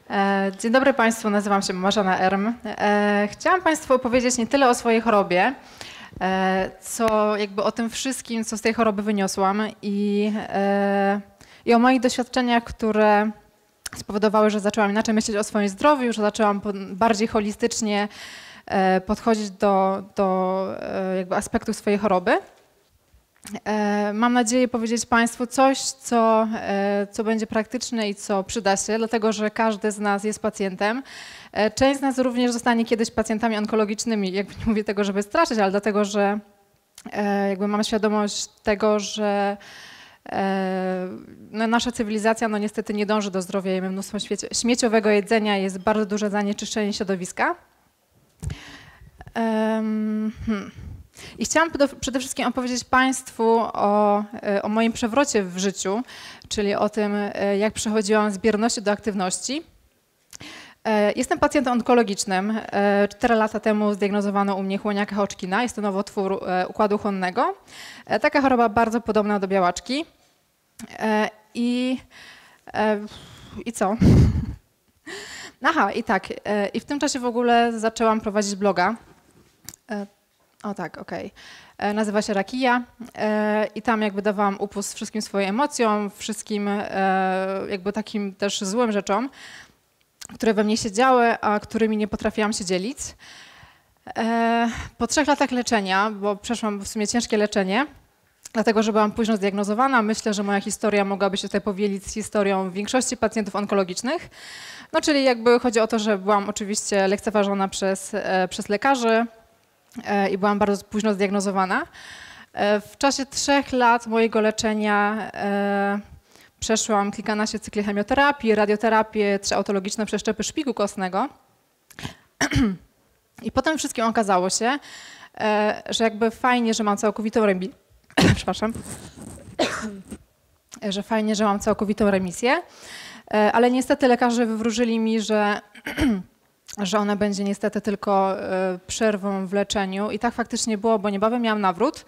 Dzień dobry Państwu, nazywam się Marzena Erm. Chciałam Państwu opowiedzieć nie tyle o swojej chorobie, co jakby o tym wszystkim, co z tej choroby wyniosłam i o moich doświadczeniach, które spowodowały, że zaczęłam inaczej myśleć o swoim zdrowiu, że zaczęłam bardziej holistycznie podchodzić do jakby aspektów swojej choroby. Mam nadzieję powiedzieć Państwu coś, co będzie praktyczne i co przyda się, dlatego że każdy z nas jest pacjentem. Część z nas również zostanie kiedyś pacjentami onkologicznymi. Jakby nie mówię tego, żeby straszyć, ale dlatego, że jakby mam świadomość tego, że nasza cywilizacja niestety nie dąży do zdrowia. Jemy mnóstwo śmieciowego jedzenia, jest bardzo duże zanieczyszczenie środowiska. I chciałam przede wszystkim opowiedzieć Państwu o moim przewrocie w życiu, czyli o tym, jak przechodziłam z bierności do aktywności. Jestem pacjentem onkologicznym. 4 lata temu zdiagnozowano u mnie chłoniaka Hodgkina. Jest to nowotwór układu chłonnego. Taka choroba bardzo podobna do białaczki. I co? Aha, i tak. I w tym czasie w ogóle zaczęłam prowadzić bloga. O tak, okej. Nazywa się Rakija i tam jakby dawałam upust wszystkim swoim emocjom, wszystkim jakby takim też złym rzeczom, które we mnie się działy, a którymi nie potrafiłam się dzielić. Po 3 latach leczenia, bo przeszłam w sumie ciężkie leczenie, dlatego że byłam późno zdiagnozowana, myślę, że moja historia mogłaby się tutaj powielić z historią większości pacjentów onkologicznych. No czyli jakby chodzi o to, że byłam oczywiście lekceważona przez lekarzy, i byłam bardzo późno zdiagnozowana. W czasie 3 lat mojego leczenia przeszłam kilkanaście cykli chemioterapii, radioterapię, 3 autologiczne przeszczepy szpiku kostnego. I potem wszystkim okazało się, że jakby fajnie, że mam całkowitą remisję. Przepraszam. Że fajnie, że mam całkowitą remisję, ale niestety lekarze wywróżyli mi, że ona będzie niestety tylko przerwą w leczeniu. I tak faktycznie było, bo niebawem miałam nawrót.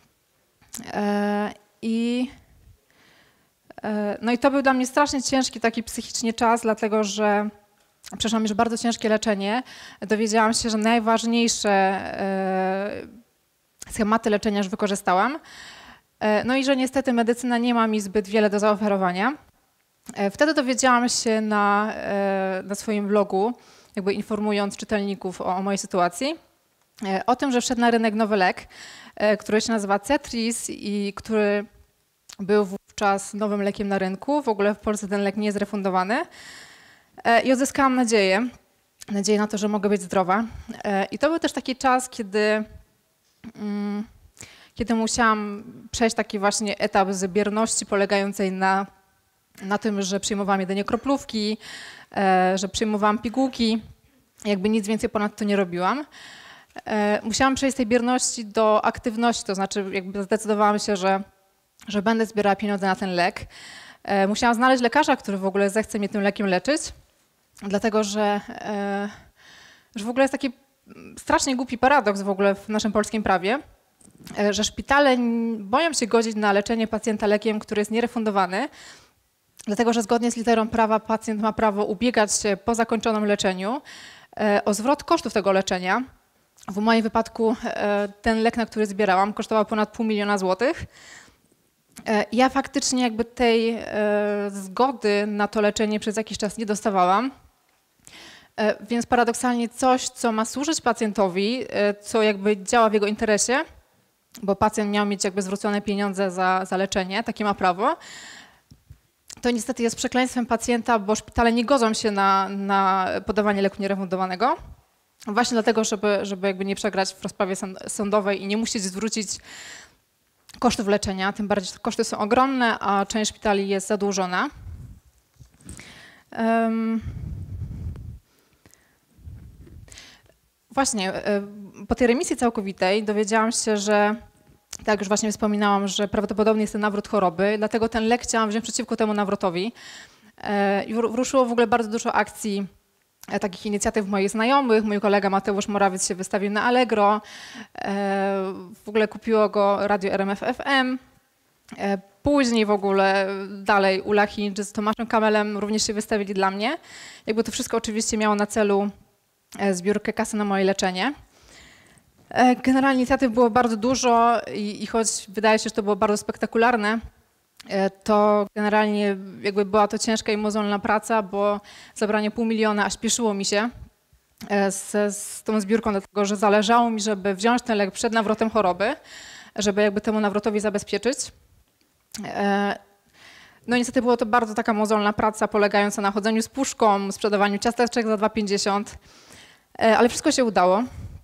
No i to był dla mnie strasznie ciężki taki psychicznie czas, dlatego że przeszłam już bardzo ciężkie leczenie. Dowiedziałam się, że najważniejsze schematy leczenia już wykorzystałam. No i że niestety medycyna nie ma mi zbyt wiele do zaoferowania. Wtedy dowiedziałam się na swoim blogu, jakby informując czytelników o mojej sytuacji, o tym, że wszedł na rynek nowy lek, który się nazywa Cetris i który był wówczas nowym lekiem na rynku. W ogóle w Polsce ten lek nie jest refundowany. I odzyskałam nadzieję na to, że mogę być zdrowa. I to był też taki czas, kiedy musiałam przejść taki właśnie etap z bierności polegającej na tym, że przyjmowałam jedynie kroplówki, że przyjmowałam pigułki, jakby nic więcej ponadto nie robiłam. Musiałam przejść z tej bierności do aktywności, to znaczy jakby zdecydowałam się, że będę zbierała pieniądze na ten lek. Musiałam znaleźć lekarza, który w ogóle zechce mnie tym lekiem leczyć, dlatego że w ogóle jest taki strasznie głupi paradoks w ogóle w naszym polskim prawie, że szpitale boją się godzić na leczenie pacjenta lekiem, który jest nierefundowany, dlatego że zgodnie z literą prawa pacjent ma prawo ubiegać się po zakończonym leczeniu o zwrot kosztów tego leczenia. W moim wypadku ten lek, na który zbierałam, kosztował ponad $500 000. Ja faktycznie jakby tej zgody na to leczenie przez jakiś czas nie dostawałam. Więc paradoksalnie coś, co ma służyć pacjentowi, co jakby działa w jego interesie, bo pacjent miał mieć jakby zwrócone pieniądze za leczenie, takie ma prawo, to niestety jest przekleństwem pacjenta, bo szpitale nie godzą się na podawanie leku nierefundowanego. Właśnie dlatego, żeby jakby nie przegrać w rozprawie sądowej i nie musieć zwrócić kosztów leczenia. Tym bardziej te koszty są ogromne, a część szpitali jest zadłużona. Właśnie, po tej remisji całkowitej dowiedziałam się, że tak już właśnie wspominałam, że prawdopodobnie jest ten nawrót choroby, dlatego ten lek chciałam wziąć przeciwko temu nawrotowi. Ruszyło w ogóle bardzo dużo akcji, takich inicjatyw moich znajomych. Mój kolega Mateusz Morawiec się wystawił na Allegro. W ogóle kupiło go radio RMF FM. później w ogóle dalej Ula Hinge z Tomaszem Kamelem również się wystawili dla mnie. Jakby to wszystko oczywiście miało na celu zbiórkę kasy na moje leczenie. Generalnie inicjatyw było bardzo dużo i choć wydaje się, że to było bardzo spektakularne, to generalnie jakby była to ciężka i mozolna praca, bo zabranie 500 000 aż spieszyło mi się z tą zbiórką, dlatego że zależało mi, żeby wziąć ten lek przed nawrotem choroby, żeby jakby temu nawrotowi zabezpieczyć. No niestety było to bardzo taka mozolna praca polegająca na chodzeniu z puszką, sprzedawaniu ciasteczek za 2,50, ale wszystko się udało.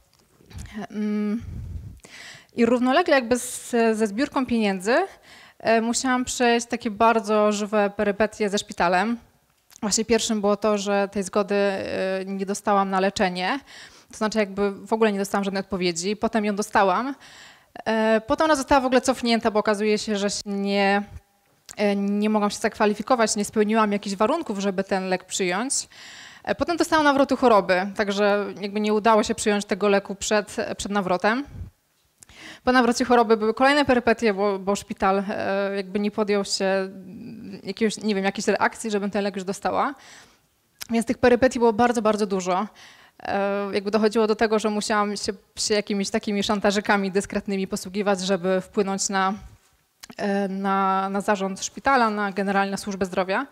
I równolegle jakby ze zbiórką pieniędzy musiałam przejść takie bardzo żywe perypetie ze szpitalem. Właśnie pierwszym było to, że tej zgody nie dostałam na leczenie, to znaczy jakby w ogóle nie dostałam żadnej odpowiedzi. Potem ją dostałam. Potem ona została w ogóle cofnięta, bo okazuje się, że nie mogłam się zakwalifikować, nie spełniłam jakichś warunków, żeby ten lek przyjąć. Potem dostałam nawrotu choroby, także jakby nie udało się przyjąć tego leku przed nawrotem. Po nawrocie choroby były kolejne perypetie, bo szpital jakby nie podjął się jakiejś reakcji, żebym ten lek już dostała. Więc tych perypetii było bardzo, bardzo dużo. Jakby dochodziło do tego, że musiałam się jakimiś takimi szantażykami dyskretnymi posługiwać, żeby wpłynąć na zarząd szpitala, generalnie na służbę zdrowia.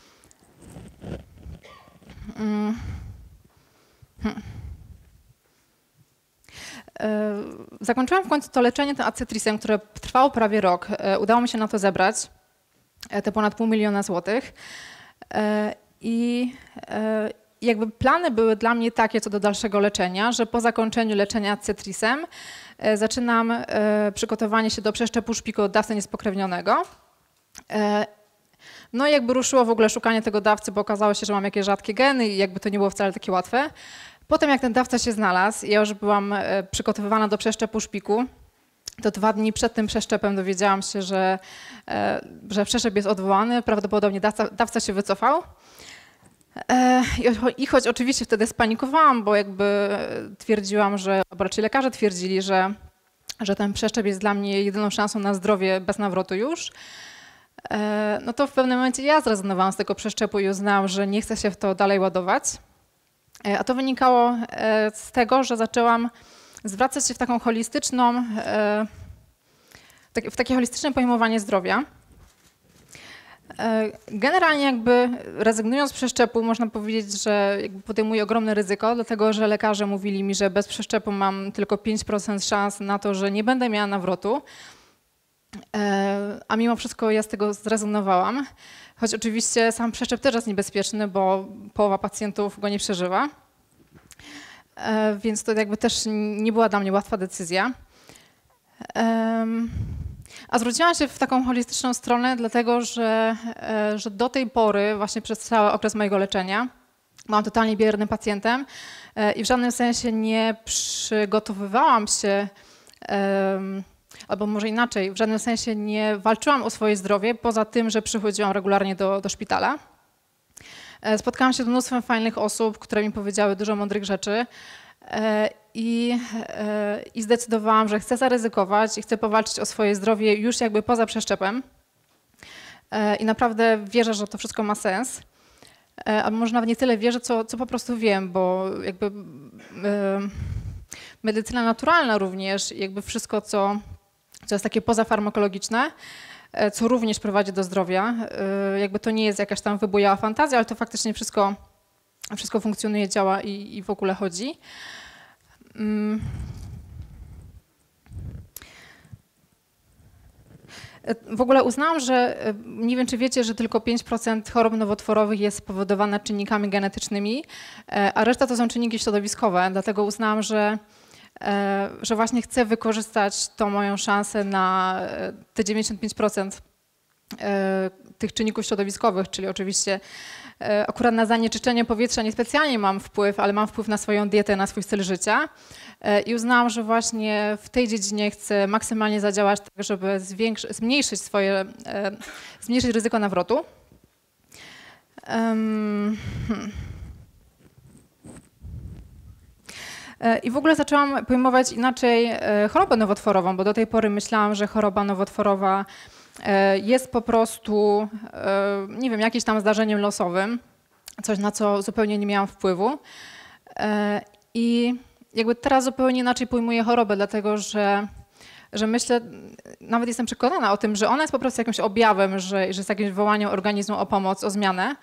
Zakończyłam w końcu to leczenie tym acetrisem, które trwało prawie rok. Udało mi się na to zebrać te ponad 500 000 złotych. I jakby plany były dla mnie takie co do dalszego leczenia, że po zakończeniu leczenia acetrisem zaczynam przygotowanie się do przeszczepu szpikołodawcy niespokrewnionego. No i jakby ruszyło w ogóle szukanie tego dawcy, bo okazało się, że mam jakieś rzadkie geny i jakby to nie było wcale takie łatwe. Potem jak ten dawca się znalazł, ja już byłam przygotowywana do przeszczepu szpiku, to 2 dni przed tym przeszczepem dowiedziałam się, że przeszczep jest odwołany, prawdopodobnie dawca się wycofał. I choć oczywiście wtedy spanikowałam, bo jakby twierdziłam, albo raczej lekarze twierdzili, że ten przeszczep jest dla mnie jedyną szansą na zdrowie bez nawrotu już, no to w pewnym momencie ja zrezygnowałam z tego przeszczepu i uznałam, że nie chcę się w to dalej ładować. A to wynikało z tego, że zaczęłam zwracać się w taką holistyczną, w takie holistyczne pojmowanie zdrowia. Generalnie jakby rezygnując z przeszczepu można powiedzieć, że jakby podejmuję ogromne ryzyko, dlatego że lekarze mówili mi, że bez przeszczepu mam tylko 5% szans na to, że nie będę miała nawrotu. A mimo wszystko ja z tego zrezygnowałam. Choć oczywiście sam przeszczep też jest niebezpieczny, bo połowa pacjentów go nie przeżywa. Więc to jakby też nie była dla mnie łatwa decyzja. A zwróciłam się w taką holistyczną stronę, dlatego że do tej pory, właśnie przez cały okres mojego leczenia, byłam totalnie biernym pacjentem i w żadnym sensie nie przygotowywałam się, albo może inaczej, w żadnym sensie nie walczyłam o swoje zdrowie, poza tym, że przychodziłam regularnie do szpitala. Spotkałam się z mnóstwem fajnych osób, które mi powiedziały dużo mądrych rzeczy i zdecydowałam, że chcę zaryzykować i chcę powalczyć o swoje zdrowie już jakby poza przeszczepem. I naprawdę wierzę, że to wszystko ma sens. Albo może nawet nie tyle wierzę, co po prostu wiem, bo jakby medycyna naturalna również, jakby wszystko, co jest takie pozafarmakologiczne, co również prowadzi do zdrowia. Jakby to nie jest jakaś tam wybujała fantazja, ale to faktycznie wszystko funkcjonuje, działa i w ogóle chodzi. W ogóle uznałam, że nie wiem, czy wiecie, że tylko 5% chorób nowotworowych jest spowodowana czynnikami genetycznymi, a reszta to są czynniki środowiskowe. Dlatego uznałam, że właśnie chcę wykorzystać tą moją szansę na te 95% tych czynników środowiskowych, czyli oczywiście akurat na zanieczyszczenie powietrza niespecjalnie mam wpływ, ale mam wpływ na swoją dietę, na swój styl życia. I uznałam, że właśnie w tej dziedzinie chcę maksymalnie zadziałać, tak żeby zmniejszyć ryzyko nawrotu. I w ogóle zaczęłam pojmować inaczej chorobę nowotworową, bo do tej pory myślałam, że choroba nowotworowa jest po prostu, nie wiem, jakimś tam zdarzeniem losowym, coś na co zupełnie nie miałam wpływu. I jakby teraz zupełnie inaczej pojmuję chorobę, dlatego że myślę, nawet jestem przekonana o tym, że ona jest po prostu jakimś objawem, że jest jakimś wołaniem organizmu o pomoc, o zmianę.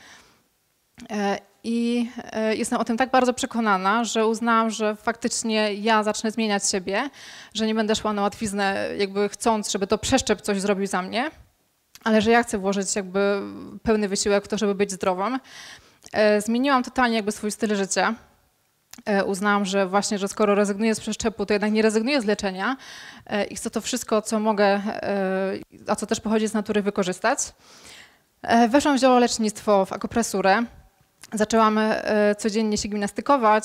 I jestem o tym tak bardzo przekonana, że uznałam, że faktycznie ja zacznę zmieniać siebie, że nie będę szła na łatwiznę jakby chcąc, żeby to przeszczep coś zrobił za mnie, ale że ja chcę włożyć jakby pełny wysiłek w to, żeby być zdrową. Zmieniłam totalnie jakby swój styl życia. Uznałam, że właśnie, że skoro rezygnuję z przeszczepu, to jednak nie rezygnuję z leczenia i chcę to wszystko, co mogę, a co też pochodzi z natury, wykorzystać. Weszłam w ziołolecznictwo, w akupresurę. Zaczęłam codziennie się gimnastykować.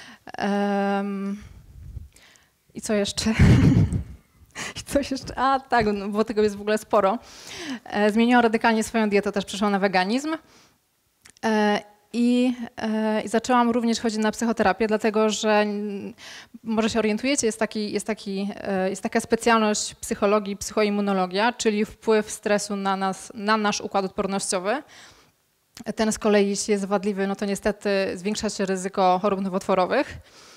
I co jeszcze? I coś jeszcze? A tak, no, bo tego jest w ogóle sporo. Zmieniłam radykalnie swoją dietę, też przeszłam na weganizm. I zaczęłam również chodzić na psychoterapię, dlatego że może się orientujecie, jest taka specjalność psychologii, psychoimmunologia, czyli wpływ stresu na nasz układ odpornościowy. Ten z kolei, jeśli jest wadliwy, no to niestety zwiększa się ryzyko chorób nowotworowych.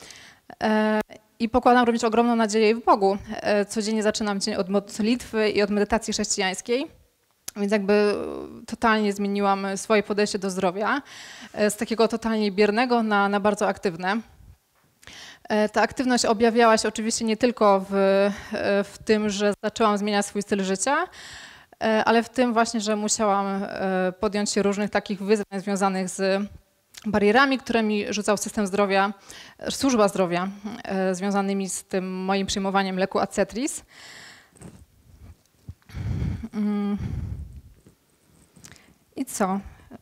I pokładam również ogromną nadzieję w Bogu. Codziennie zaczynam dzień od modlitwy i od medytacji chrześcijańskiej. Więc jakby totalnie zmieniłam swoje podejście do zdrowia z takiego totalnie biernego na bardzo aktywne. Ta aktywność objawiała się oczywiście nie tylko w tym, że zaczęłam zmieniać swój styl życia, ale w tym właśnie, że musiałam podjąć się różnych takich wyzwań związanych z barierami, które mi rzucał system zdrowia, służba zdrowia, związanymi z tym moim przyjmowaniem leku Acetris. I co?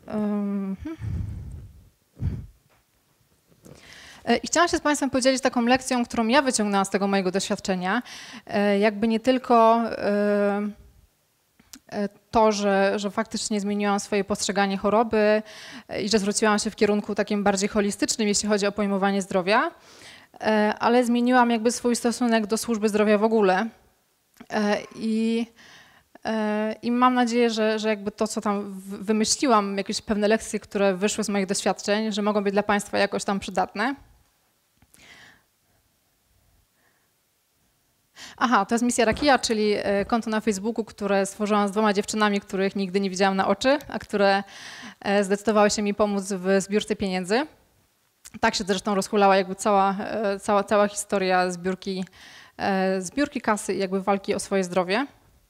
I chciałam się z Państwem podzielić taką lekcją, którą ja wyciągnęłam z tego mojego doświadczenia. Jakby nie tylko to, że faktycznie zmieniłam swoje postrzeganie choroby i że zwróciłam się w kierunku takim bardziej holistycznym, jeśli chodzi o pojmowanie zdrowia, ale zmieniłam jakby swój stosunek do służby zdrowia w ogóle. I mam nadzieję, że jakby to, co tam wymyśliłam, jakieś pewne lekcje, które wyszły z moich doświadczeń, że mogą być dla Państwa jakoś tam przydatne. Aha, to jest Misja Rakija, czyli konto na Facebooku, które stworzyłam z 2 dziewczynami, których nigdy nie widziałam na oczy, a które zdecydowały się mi pomóc w zbiórce pieniędzy. Tak się zresztą rozhulała jakby cała historia zbiórki kasy i jakby walki o swoje zdrowie.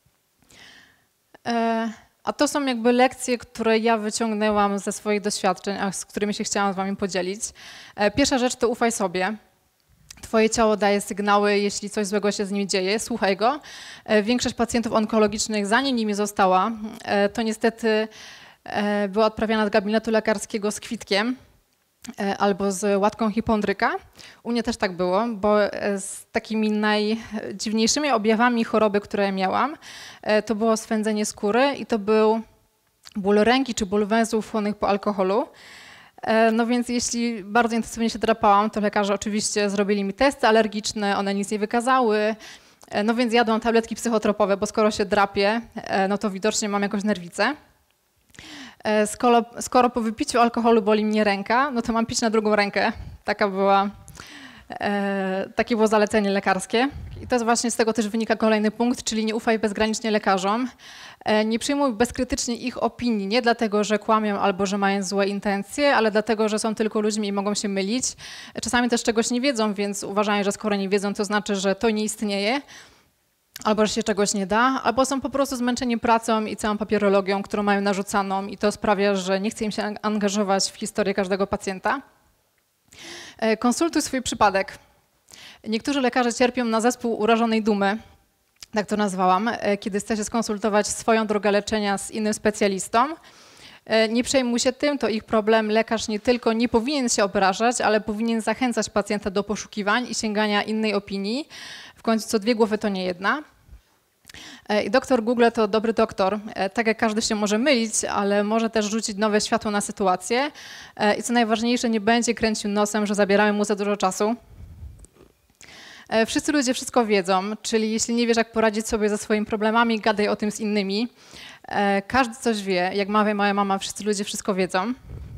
A to są jakby lekcje, które ja wyciągnęłam ze swoich doświadczeń, a z którymi się chciałam z Wami podzielić. Pierwsza rzecz to ufaj sobie. Twoje ciało daje sygnały, jeśli coś złego się z nim dzieje, słuchaj go. Większość pacjentów onkologicznych, zanim nimi została, to niestety była odprawiana do gabinetu lekarskiego z kwitkiem albo z łatką hipondryka. U mnie też tak było, bo z takimi najdziwniejszymi objawami choroby, które miałam, to było swędzenie skóry i to był ból ręki czy ból węzłów chłonnych po alkoholu. No więc jeśli bardzo intensywnie się drapałam, to lekarze oczywiście zrobili mi testy alergiczne, one nic nie wykazały. No więc jadłam tabletki psychotropowe, bo skoro się drapię, no to widocznie mam jakąś nerwicę. Skoro po wypiciu alkoholu boli mnie ręka, no to mam pić na drugą rękę. Takie było zalecenie lekarskie. I to jest właśnie z tego też wynika kolejny punkt, czyli nie ufaj bezgranicznie lekarzom. Nie przyjmuj bezkrytycznie ich opinii, nie dlatego, że kłamią albo że mają złe intencje, ale dlatego, że są tylko ludźmi i mogą się mylić. Czasami też czegoś nie wiedzą, więc uważają, że skoro nie wiedzą, to znaczy, że to nie istnieje, albo że się czegoś nie da, albo są po prostu zmęczeni pracą i całą papierologią, którą mają narzucaną i to sprawia, że nie chce im się angażować w historię każdego pacjenta. Konsultuj swój przypadek. Niektórzy lekarze cierpią na zespół urażonej dumy, tak to nazwałam, kiedy chce się skonsultować swoją drogę leczenia z innym specjalistą. Nie przejmuj się tym, to ich problem. Lekarz nie tylko nie powinien się obrażać, ale powinien zachęcać pacjenta do poszukiwań i sięgania innej opinii. W końcu co 2 głowy to nie jedna. I doktor Google to dobry doktor. Tak jak każdy się może mylić, ale może też rzucić nowe światło na sytuację. I co najważniejsze, nie będzie kręcił nosem, że zabieramy mu za dużo czasu. Wszyscy ludzie wszystko wiedzą, czyli jeśli nie wiesz, jak poradzić sobie ze swoimi problemami, gadaj o tym z innymi. Każdy coś wie. Jak mawia moja mama, wszyscy ludzie wszystko wiedzą.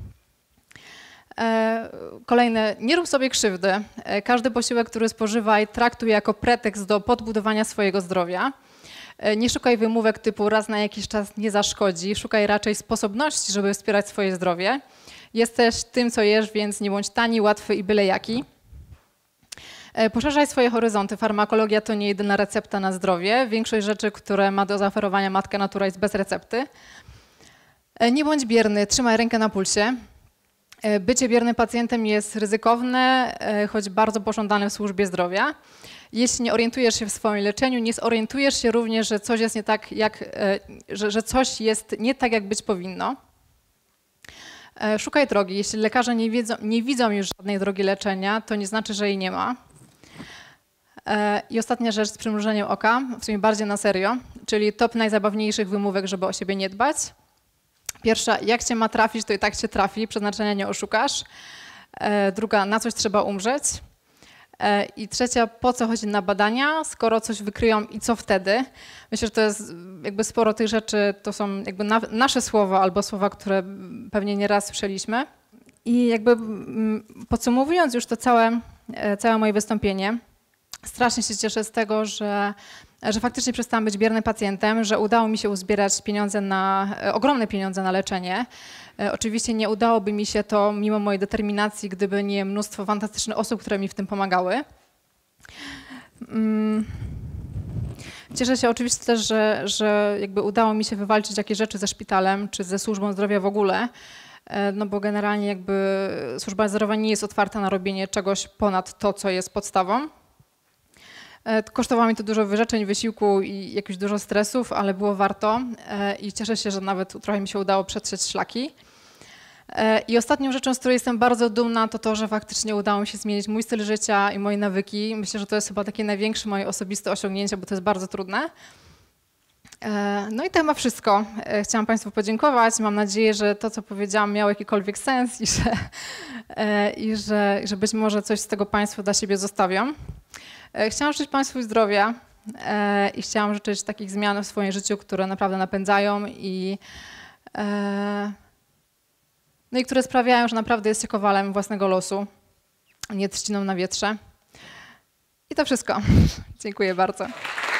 Kolejne, nie rób sobie krzywdy. Każdy posiłek, który spożywaj, traktuj jako pretekst do podbudowania swojego zdrowia. Nie szukaj wymówek typu raz na jakiś czas nie zaszkodzi. Szukaj raczej sposobności, żeby wspierać swoje zdrowie. Jesteś tym, co jesz, więc nie bądź tani, łatwy i byle jaki. Poszerzaj swoje horyzonty. Farmakologia to nie jedyna recepta na zdrowie. Większość rzeczy, które ma do zaoferowania matka natura, jest bez recepty. Nie bądź bierny, trzymaj rękę na pulsie. Bycie biernym pacjentem jest ryzykowne, choć bardzo pożądane w służbie zdrowia. Jeśli nie orientujesz się w swoim leczeniu, nie zorientujesz się również, że coś jest nie tak, że coś jest nie tak, jak być powinno. Szukaj drogi. Jeśli lekarze nie widzą już żadnej drogi leczenia, to nie znaczy, że jej nie ma. I ostatnia rzecz z przymrużeniem oka, w sumie bardziej na serio, czyli top najzabawniejszych wymówek, żeby o siebie nie dbać. Pierwsza, jak cię ma trafić, to i tak cię trafi, przeznaczenia nie oszukasz. Druga, na coś trzeba umrzeć. I trzecia, po co chodzi na badania, skoro coś wykryją i co wtedy? Myślę, że to jest jakby sporo tych rzeczy, to są jakby nasze słowa albo słowa, które pewnie nieraz słyszeliśmy. I jakby podsumowując już to całe moje wystąpienie, strasznie się cieszę z tego, że faktycznie przestałam być biernym pacjentem, że udało mi się uzbierać ogromne pieniądze na leczenie. Oczywiście nie udałoby mi się to mimo mojej determinacji, gdyby nie mnóstwo fantastycznych osób, które mi w tym pomagały. Cieszę się oczywiście też, że jakby udało mi się wywalczyć jakieś rzeczy ze szpitalem czy ze służbą zdrowia w ogóle, no bo generalnie jakby służba zdrowia nie jest otwarta na robienie czegoś ponad to, co jest podstawą. Kosztowało mi to dużo wyrzeczeń, wysiłku i jakieś dużo stresów, ale było warto i cieszę się, że nawet trochę mi się udało przetrzeć szlaki. I ostatnią rzeczą, z której jestem bardzo dumna, to to, że faktycznie udało mi się zmienić mój styl życia i moje nawyki. Myślę, że to jest chyba takie największe moje osobiste osiągnięcie, bo to jest bardzo trudne. No i to chyba wszystko. Chciałam Państwu podziękować. Mam nadzieję, że to, co powiedziałam, miało jakikolwiek sens i że być może coś z tego Państwo dla siebie zostawią. Chciałam życzyć Państwu zdrowia i chciałam życzyć takich zmian w swoim życiu, które naprawdę napędzają no i które sprawiają, że naprawdę jest się kowalem własnego losu, nie trzciną na wietrze. I to wszystko. Dziękuję bardzo.